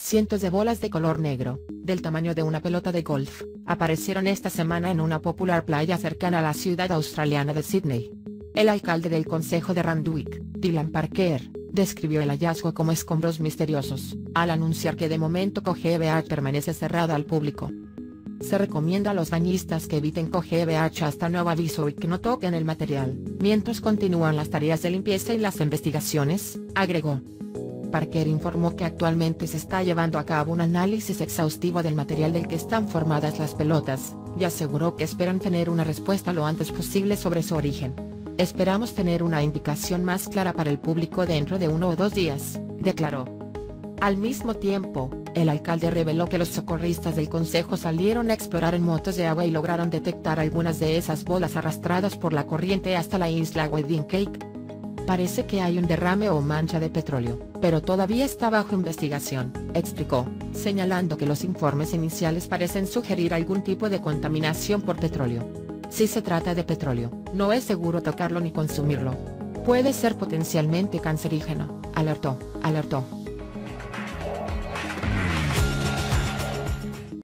Cientos de bolas de color negro, del tamaño de una pelota de golf, aparecieron esta semana en una popular playa cercana a la ciudad australiana de Sydney. El alcalde del concejo de Randwick, Dylan Parker, describió el hallazgo como escombros misteriosos, al anunciar que de momento Coge Beach permanece cerrada al público. Se recomienda a los bañistas que eviten Coge Beach hasta nuevo aviso y que no toquen el material, mientras continúan las tareas de limpieza y las investigaciones, agregó. Parker informó que actualmente se está llevando a cabo un análisis exhaustivo del material del que están formadas las pelotas, y aseguró que esperan tener una respuesta lo antes posible sobre su origen. Esperamos tener una indicación más clara para el público dentro de 1 o 2 días, declaró. Al mismo tiempo, el alcalde reveló que los socorristas del concejo salieron a explorar en motos de agua y lograron detectar algunas de esas bolas arrastradas por la corriente hasta la isla Wedding Cake. Parece que hay un derrame o mancha de petróleo, pero todavía está bajo investigación, explicó, señalando que los informes iniciales parecen sugerir algún tipo de contaminación por petróleo. Si se trata de petróleo, no es seguro tocarlo ni consumirlo. Puede ser potencialmente cancerígeno, alertó.